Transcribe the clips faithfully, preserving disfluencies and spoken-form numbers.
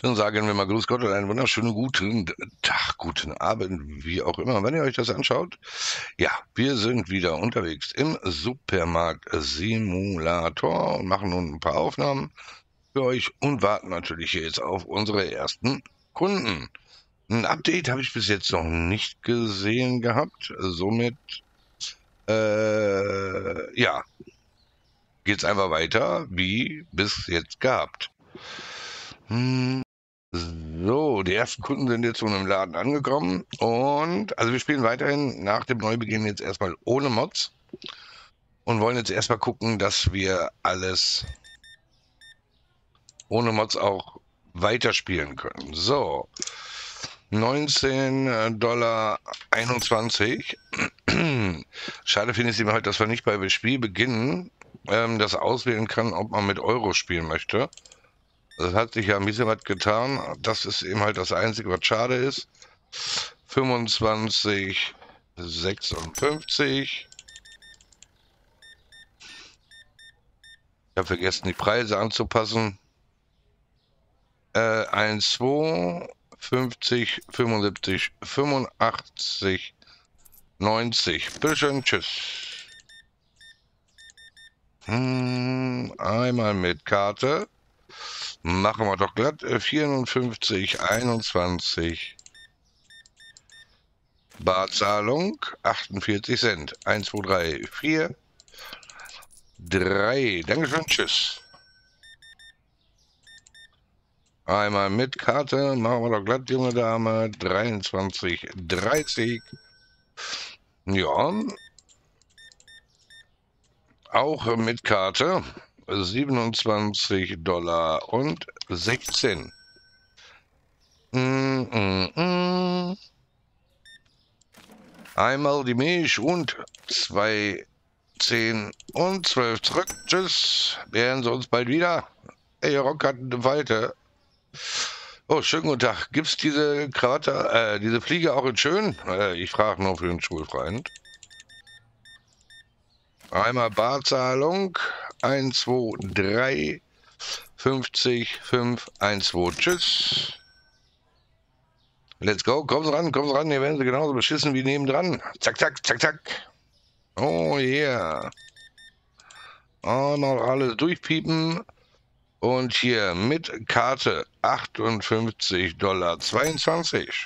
Dann sagen wir mal Grüß Gott und einen wunderschönen guten Tag, guten Abend, wie auch immer, wenn ihr euch das anschaut. Ja, wir sind wieder unterwegs im Supermarkt Simulator und machen nun ein paar Aufnahmen für euch und warten natürlich jetzt auf unsere ersten Kunden. Ein Update habe ich bis jetzt noch nicht gesehen gehabt, somit, äh, ja, geht's einfach weiter, wie bis jetzt gehabt. Hm. So, die ersten Kunden sind jetzt schon im Laden angekommen und also wir spielen weiterhin nach dem Neubeginn jetzt erstmal ohne Mods und wollen jetzt erstmal gucken, dass wir alles ohne Mods auch weiterspielen können. So, neunzehn Dollar einundzwanzig. Schade finde ich immer halt, dass wir nicht bei Spielbeginn ähm, das auswählen können, ob man mit Euro spielen möchte. Das hat sich ja ein bisschen was getan. Das ist eben halt das Einzige, was schade ist. fünfundzwanzig, sechsundfünfzig. Ich habe vergessen, die Preise anzupassen. Äh, eins, zwei, fünfzig, fünfundsiebzig, fünfundachtzig, neunzig. Bitteschön, tschüss. Hm, einmal mit Karte. Machen wir doch glatt. vierundfünfzig, einundzwanzig. Barzahlung achtundvierzig Cent. eins, zwei, drei, vier, drei. Dankeschön, tschüss. Einmal mit Karte. Machen wir doch glatt, junge Dame. dreiundzwanzig, dreißig. Ja. Auch mit Karte. siebenundzwanzig Dollar und sechzehn. Mm, mm, mm. Einmal die Milch und zwei, zehn und zwölf zurück. Tschüss. Werden Sie uns bald wieder. Ey, Rock hat eine Falte. Oh, schönen guten Tag. Gibt's diese Krawatte, äh, diese Fliege auch in schön? Äh, ich frage nur für den Schulfreund. Einmal Barzahlung. eins, zwei, drei, fünfzig, fünf, eins, zwei. Tschüss. Let's go. Kommen Sie ran, kommen Sie ran. Hier werden Sie genauso beschissen wie nebendran. Zack, zack, zack, zack. Oh yeah. Oh, noch alles durchpiepen. Und hier mit Karte achtundfünfzig Dollar zweiundzwanzig.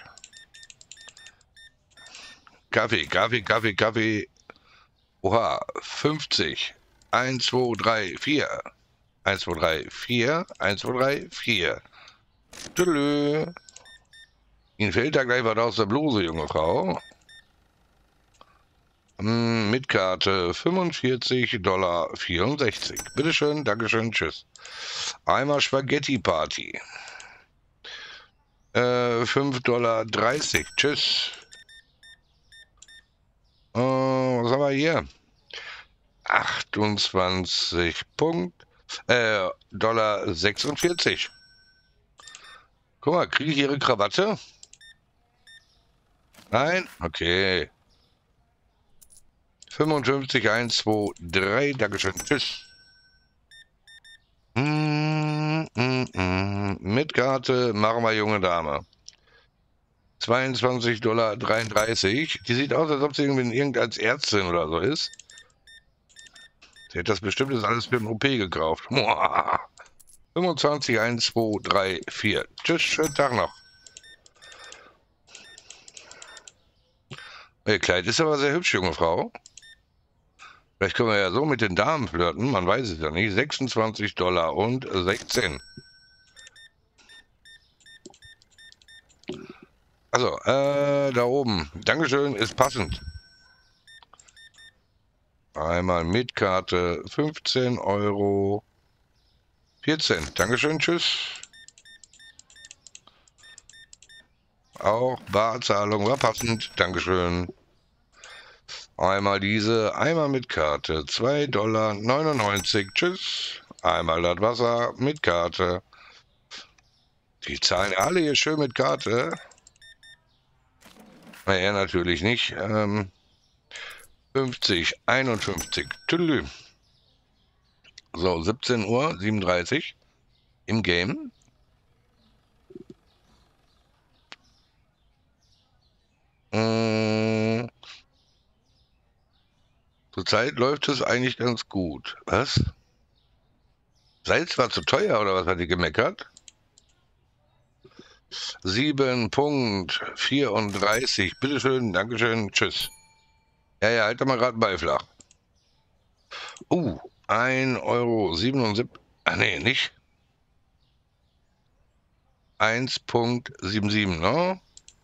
Kaffee, Kaffee, Kaffee, Kaffee. Oha, fünfzig. eins, zwei, drei, vier. eins, zwei, drei, vier. eins, zwei, drei, vier. Tschüss. Ihnen fällt da gleich was aus der Bluse, junge Frau. Mit Karte fünfundvierzig Dollar vierundsechzig. Bitteschön, Dankeschön, tschüss. Einmal Spaghetti Party. Äh, fünf Dollar dreißig. Tschüss. Äh, was haben wir hier? achtundzwanzig Punkt. Äh, Dollar sechsundvierzig. Guck mal, kriege ich Ihre Krawatte? Nein? Okay. fünfundfünfzig, eins, zwei, drei. Dankeschön. Tschüss. Mm, mm, mm. Mit Karte machen wir, junge Dame. zweiundzwanzig Dollar dreiunddreißig. Die sieht aus, als ob sie irgendwie irgendeine Ärztin oder so ist. Sie hat das bestimmt jetzt alles für den O P gekauft. fünfundzwanzig, eins, zwei, drei, vier. Tschüss, schönen Tag noch. Ihr Kleid ist aber sehr hübsch, junge Frau. Vielleicht können wir ja so mit den Damen flirten, man weiß es ja nicht. sechsundzwanzig Dollar und sechzehn. Also, äh, da oben. Dankeschön, ist passend. Einmal mit Karte fünfzehn Euro. vierzehn. Dankeschön, tschüss. Auch Barzahlung war passend. Dankeschön. Einmal diese, einmal mit Karte. zwei Dollar neunundneunzig. Tschüss. Einmal das Wasser mit Karte. Die zahlen alle hier schön mit Karte. Na, er natürlich nicht. Ähm, fünfzig, einundfünfzig. Tüdelü. So, siebzehn Uhr siebenunddreißig im Game. Mm, Zurzeit läuft es eigentlich ganz gut. Was? Salz war zu teuer, oder was hat die gemeckert? sieben Komma vierunddreißig. Bitteschön, Dankeschön, tschüss. Ja, ja, halt doch mal gerade Beiflach. Uh, ein Euro siebenundsiebzig. Ach nee, nicht. eins Komma siebenundsiebzig, ne?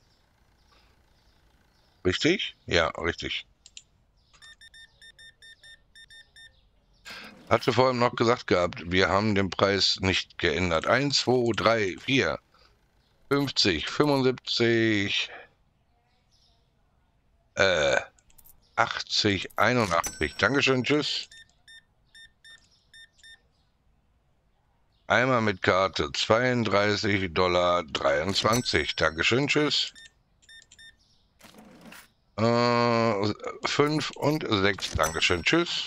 Richtig? Ja, richtig. Hatte vorhin noch gesagt gehabt, wir haben den Preis nicht geändert. eins, zwei, drei, vier, fünfzig, fünfundsiebzig, äh, achtzig, einundachtzig. Dankeschön, tschüss. Einmal mit Karte zweiunddreißig Dollar dreiundzwanzig. Dankeschön, tschüss. Äh, fünf und sechs. Dankeschön, tschüss.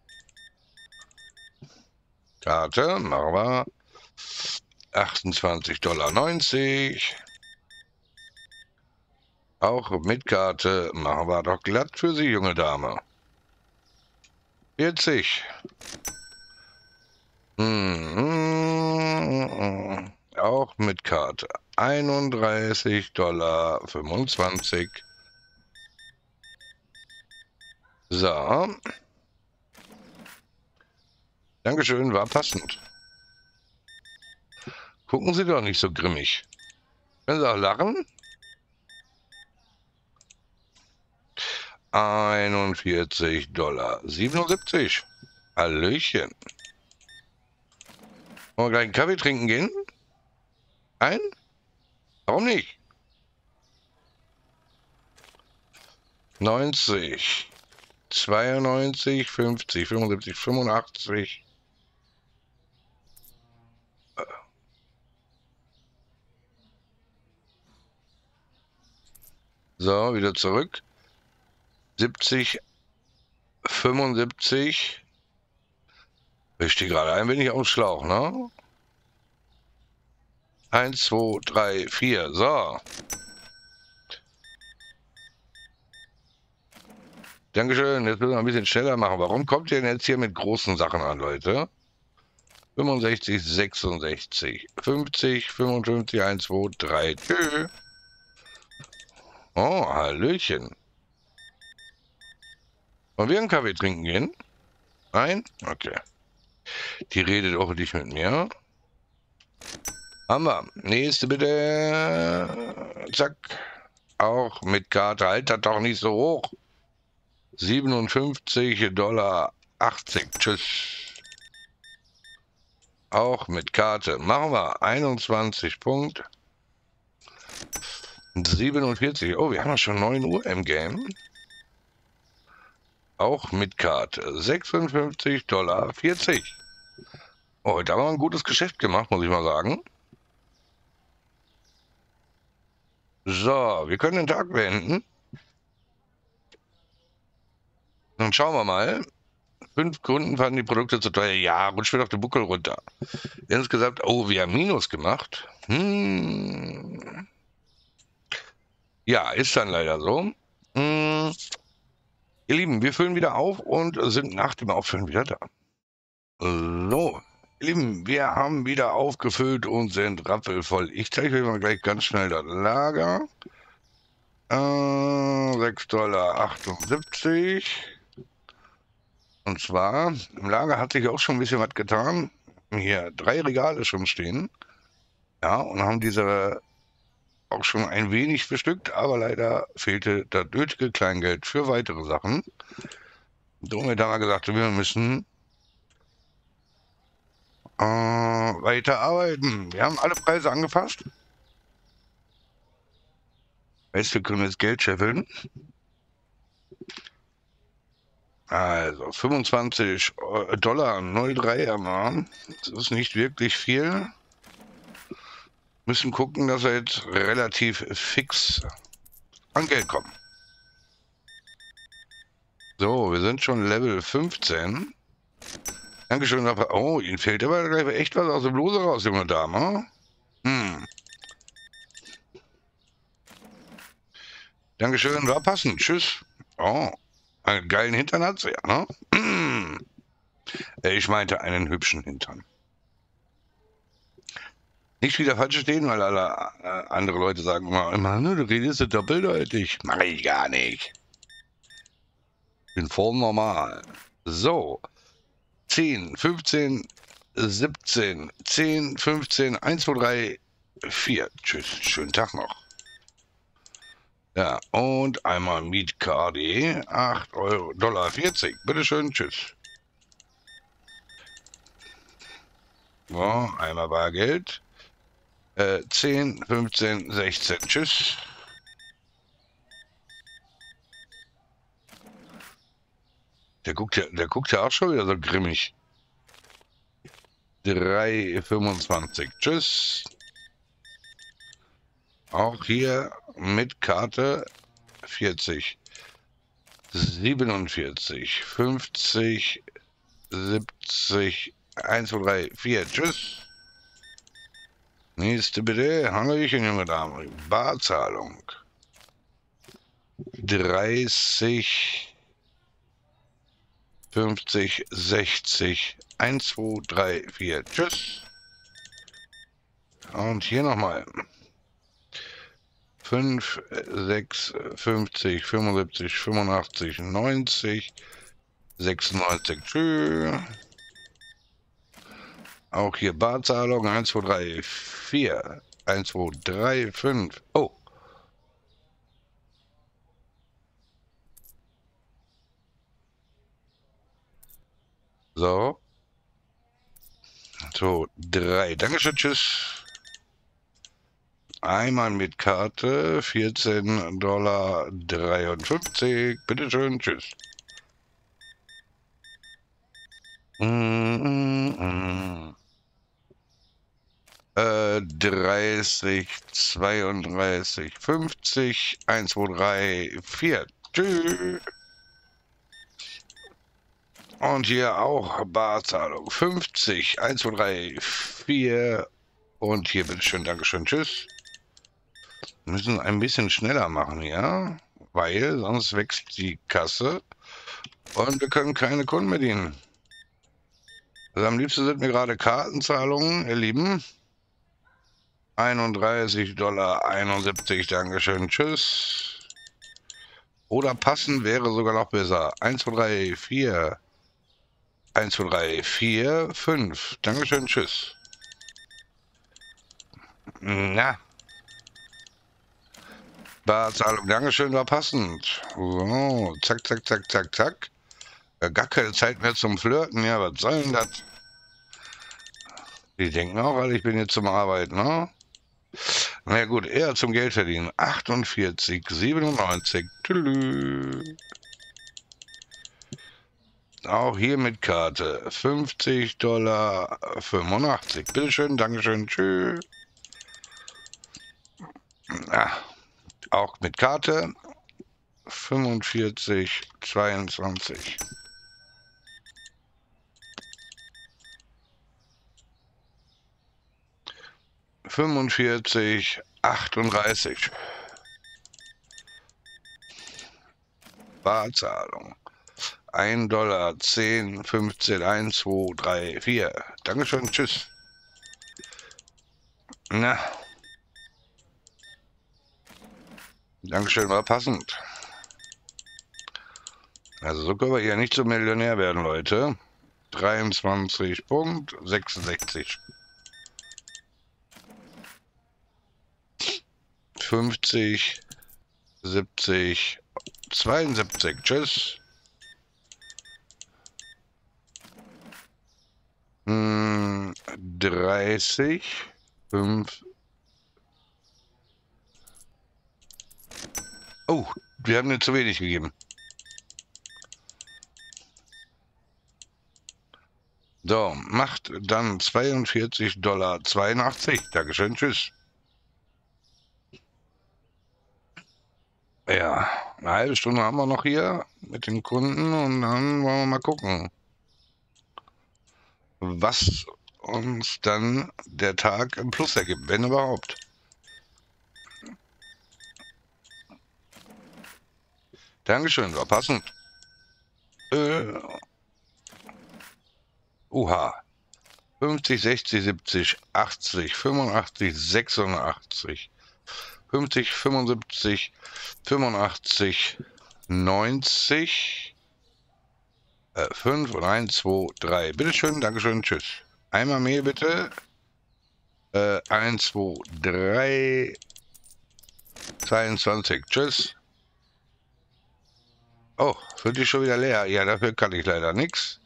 Karte, machen wir. achtundzwanzig Dollar neunzig. Auch mit Karte machen wir doch glatt für Sie, junge Dame. vierzig. Hm, auch mit Karte. einunddreißig Dollar fünfundzwanzig. So. Dankeschön, war passend. Gucken Sie doch nicht so grimmig. Können Sie auch lachen? einundvierzig Dollar siebenundsiebzig. Hallöchen. Wollen wir gleich einen Kaffee trinken gehen? Ein? Warum nicht? neunzig, zweiundneunzig, fünfzig, fünfundsiebzig, fünfundachtzig. So, wieder zurück. siebzig, fünfundsiebzig. Ich stehe gerade ein wenig auf dem Schlauch, ne? eins, zwei, drei, vier. So. Dankeschön. Jetzt müssen wir ein bisschen schneller machen. Warum kommt ihr denn jetzt hier mit großen Sachen an, Leute? fünfundsechzig, sechsundsechzig, fünfzig, fünfundfünfzig, eins, zwei, drei. Tschö. Oh, Hallöchen. Wollen wir einen Kaffee trinken gehen? Nein? Okay. Die redet auch nicht mit mir. Haben wir. Nächste bitte. Zack. Auch mit Karte. Halt das doch nicht so hoch. siebenundfünfzig Dollar achtzig. Tschüss. Auch mit Karte. Machen wir. einundzwanzig Punkt. siebenundvierzig. Oh, wir haben ja schon neun Uhr im Game. Auch mit Karte. sechsundfünfzig Dollar vierzig. Oh, heute haben wir ein gutes Geschäft gemacht, muss ich mal sagen. So, wir können den Tag beenden. Dann schauen wir mal. Fünf Kunden fanden die Produkte zu teuer. Ja, rutscht mir doch den Buckel runter. Insgesamt, oh, wir haben Minus gemacht. Hm. Ja, ist dann leider so. Hm. Ihr Lieben, wir füllen wieder auf und sind nach dem Auffüllen wieder da. So, ihr Lieben, wir haben wieder aufgefüllt und sind rappelvoll. Ich zeige euch mal gleich ganz schnell das Lager. Äh, sechs Dollar achtundsiebzig. Und zwar, im Lager hat sich auch schon ein bisschen was getan. Hier drei Regale schon stehen. Ja, und haben diese auch schon ein wenig bestückt, aber leider fehlte das nötige Kleingeld für weitere Sachen. Somit haben wir gesagt, wir müssen äh, weiter arbeiten. Wir haben alle Preise angepasst. Heißt, wir können jetzt Geld scheffeln. Also fünfundzwanzig Dollar null drei am Abend. Das ist nicht wirklich viel. Müssen gucken, dass wir jetzt relativ fix an Geld kommen. So, wir sind schon Level fünfzehn. Dankeschön. Oh, Ihnen fehlt aber gleich echt was aus der Bluse raus, junge Dame. Hm. Dankeschön, war passend. Tschüss. Oh, einen geilen Hintern hat sie, ja, ne? Ich meinte einen hübschen Hintern. Nicht wieder falsch verstehen, weil alle äh, andere Leute sagen immer, Mann, du redest so doppeldeutig. Mach ich gar nicht. Bin voll normal. So. zehn, fünfzehn, siebzehn, zehn, fünfzehn, eins, zwei, drei, vier. Tschüss. Schönen Tag noch. Ja, und einmal Mietkarte. acht Euro, Dollar vierzig. Bitteschön. Tschüss. So, einmal Bargeld. Äh, zehn, fünfzehn, sechzehn. Tschüss. Der guckt ja, der guckt ja auch schon wieder so grimmig. drei, fünfundzwanzig. Tschüss. Auch hier mit Karte vierzig. siebenundvierzig. fünfzig. siebzig. eins, zwei, drei, vier. Tschüss. Nächste bitte. Hallöchen, junge Dame. Barzahlung. dreißig. fünfzig. sechzig. eins, zwei, drei, vier. Tschüss. Und hier nochmal. fünf, sechs, fünfzig, fünfundsiebzig, fünfundachtzig, neunzig, sechsundneunzig. Tschüss. Auch hier Barzahlung. eins, zwei, drei, vier. eins, zwei, drei, fünf. Oh. So. So, drei. Dankeschön, tschüss. Einmal mit Karte, vierzehn Dollar dreiundfünfzig. Bitteschön, tschüss. Mm, mm, mm. Äh, dreißig, zweiunddreißig, fünfzig, eins, zwei, drei, vier. Tschüss. Und hier auch Barzahlung. fünfzig, eins, zwei, drei, vier. Und hier bitteschön, Dankeschön, tschüss. Wir müssen ein bisschen schneller machen, ja? Weil sonst wächst die Kasse und wir können keine Kunden bedienen. Also am liebsten sind mir gerade Kartenzahlungen, ihr Lieben. einunddreißig Dollar einundsiebzig, Dankeschön, tschüss. Oder passen wäre sogar noch besser. eins, zwei, drei, vier. eins, zwei, drei, vier, fünf. Dankeschön, tschüss. Na. Barzahlung, Dankeschön, war passend. So, zack, zack, zack, zack, zack. Gar keine Zeit mehr zum Flirten, ja, was soll denn das? Die denken auch, weil ich bin jetzt zum Arbeiten, ne? Na ja, gut, eher zum Geld verdienen. achtundvierzig, siebenundneunzig. Tschüss. Auch hier mit Karte. fünfzig Dollar fünfundachtzig. Bitteschön, Dankeschön, tschüss. Ah, auch mit Karte. fünfundvierzig, zweiundzwanzig. fünfundvierzig, achtunddreißig. Barzahlung. ein Dollar, zehn, fünfzehn, eins, zwei, drei, vier. Dankeschön, tschüss. Na. Dankeschön, war passend. Also so können wir hier nicht zum Millionär werden, Leute. dreiundzwanzig Punkt sechsundsechzig. fünfzig, siebzig, zweiundsiebzig. Tschüss. Hm, dreißig, fünf. Oh, wir haben mir zu wenig gegeben. So, macht dann zweiundvierzig Dollar zweiundachtzig. Dankeschön, tschüss. Ja, eine halbe Stunde haben wir noch hier mit den Kunden und dann wollen wir mal gucken, was uns dann der Tag im Plus ergibt, wenn überhaupt. Dankeschön, war passend. Äh, Uha. fünfzig, sechzig, siebzig, achtzig, fünfundachtzig, sechsundachtzig, fünfzig, fünfundsiebzig, fünfundachtzig, neunzig, äh, fünf und eins, zwei, drei. Bitteschön, Dankeschön, tschüss. Einmal mehr bitte. Äh, eins, zwei, drei, zweiundzwanzig, tschüss. Oh, wird die schon wieder leer? Ja, dafür kann ich leider nichts.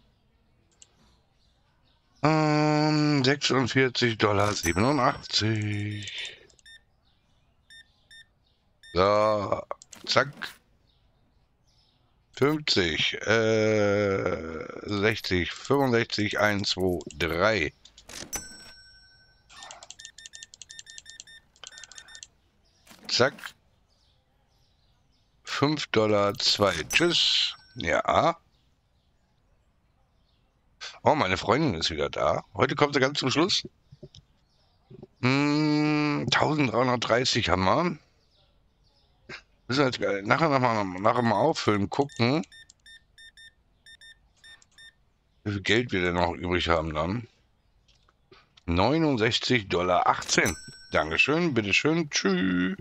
Ähm, sechsundvierzig Dollar siebenundachtzig. So, zack. fünfzig, äh, sechzig, fünfundsechzig, eins, zwei, drei. Zack. fünf Dollar zwei. Tschüss. Ja. Oh, meine Freundin ist wieder da. Heute kommt sie ganz zum Schluss. Hm, eintausenddreihundertdreißig haben wir. Müssen wir jetzt nachher nochmal nachher mal auffüllen, gucken, wie viel Geld wir denn noch übrig haben dann. neunundsechzig Dollar achtzehn. Dankeschön, bitteschön, tschüss.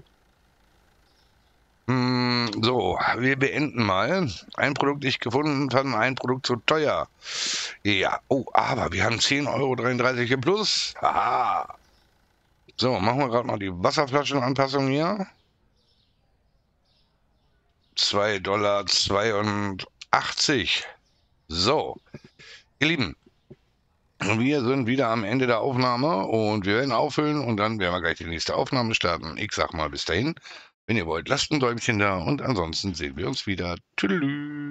Hm, so, wir beenden mal. Ein Produkt nicht gefunden, fanden ein Produkt zu teuer. Ja, oh, aber wir haben zehn Euro dreiunddreißig im Plus. Haha. So, machen wir gerade mal die Wasserflaschenanpassung hier. zwei Dollar zweiundachtzig. So, ihr Lieben, wir sind wieder am Ende der Aufnahme und wir werden auffüllen und dann werden wir gleich die nächste Aufnahme starten. Ich sag mal bis dahin, wenn ihr wollt, lasst ein Däumchen da und ansonsten sehen wir uns wieder. Tschüss.